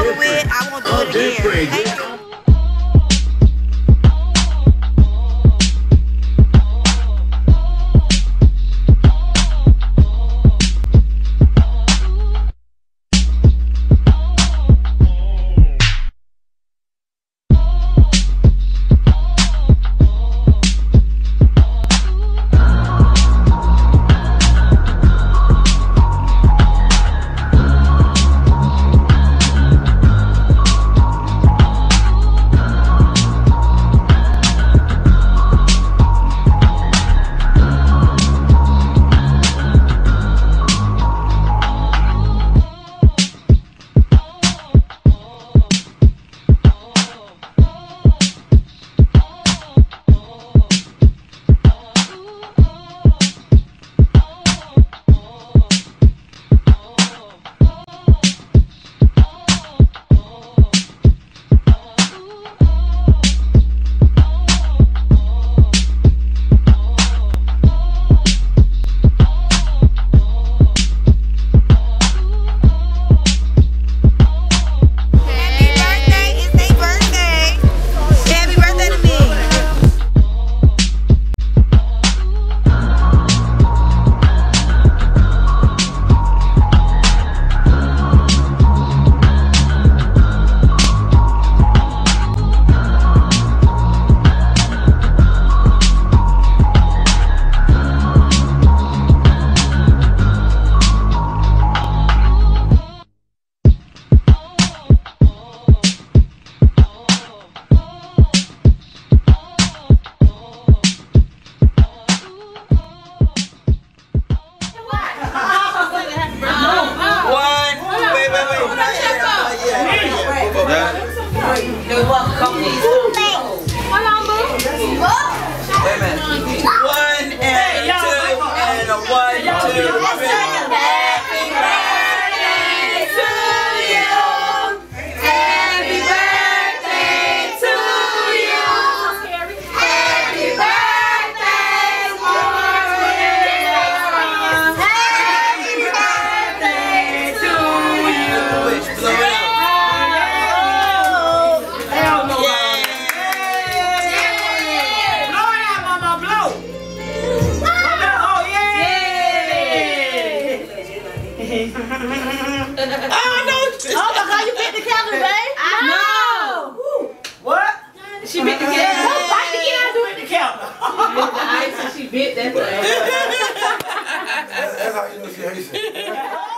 over with. I won't do it again. Thank you. Oh my God, you bit the candle, babe? No. What? She bit the candle. Don't bite the candle. She bit the candle. She bit the ice and she bit that thing. That's how you know she hates it.